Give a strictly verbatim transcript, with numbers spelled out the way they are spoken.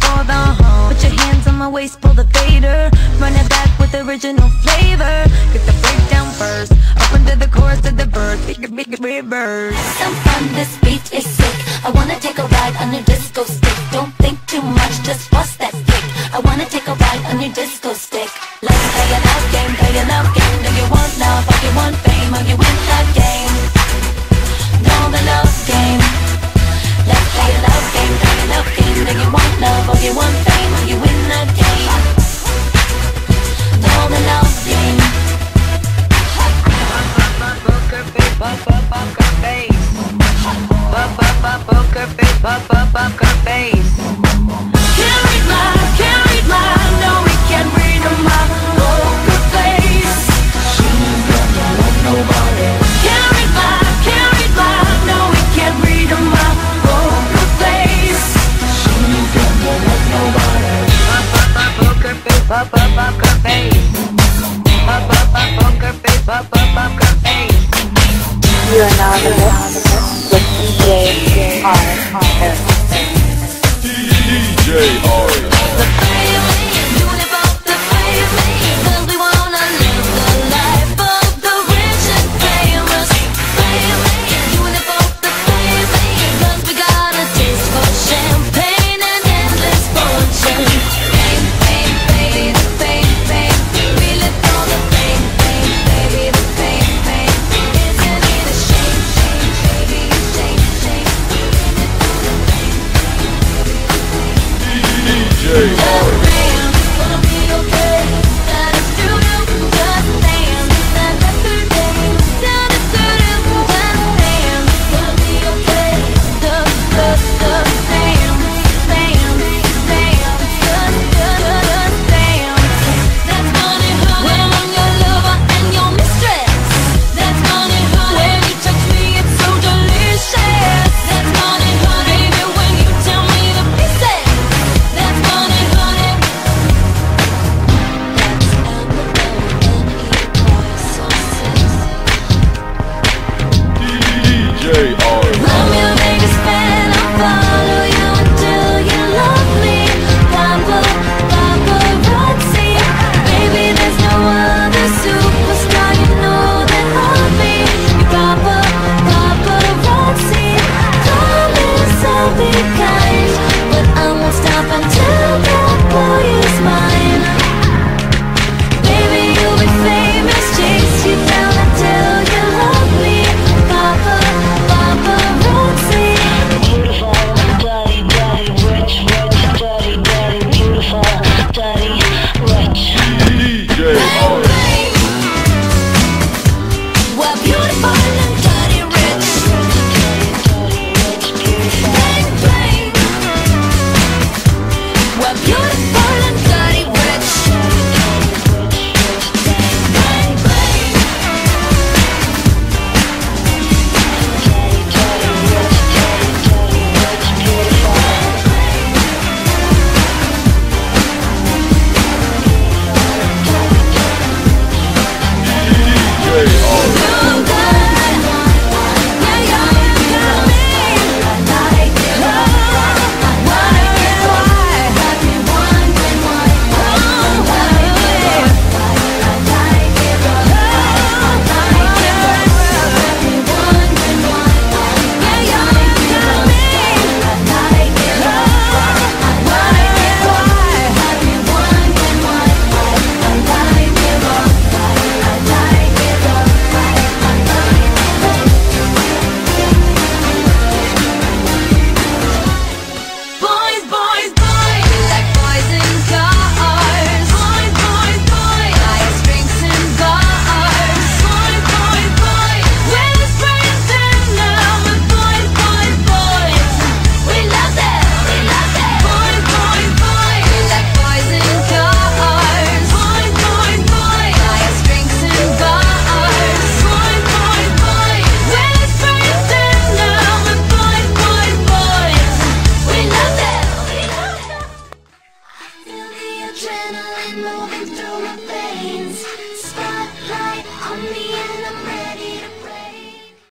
for the home. Put your hands on my waist, pull the fader. Run it back with original flavor. Get the breakdown first, up into the chorus to the verse. Big, big, reverse. Some fun, this beat is sick. I wanna take a ride on your disco stick. Don't think too much, just bust that kick. I wanna take a ride on your disco stick. Let's play a love game, play a love game. Do you want love, or you want fame, or you win the game? Know the love game. Let's play a love game, play a love game. Do you want love, or you want fame, or you win the game? Know the love game. Poker face, poker face. Poker face, poker face. Can't read my, can't read my, no we can't read my poker face. She ain't got no love nobody. Can't read my, can't read my, no we can't read my poker face. She ain't got no love nobody. Poker face, poker face. Poker face, poker face. You are now the best with D J R. D J R. Adrenaline moving through my veins. Spotlight on me in the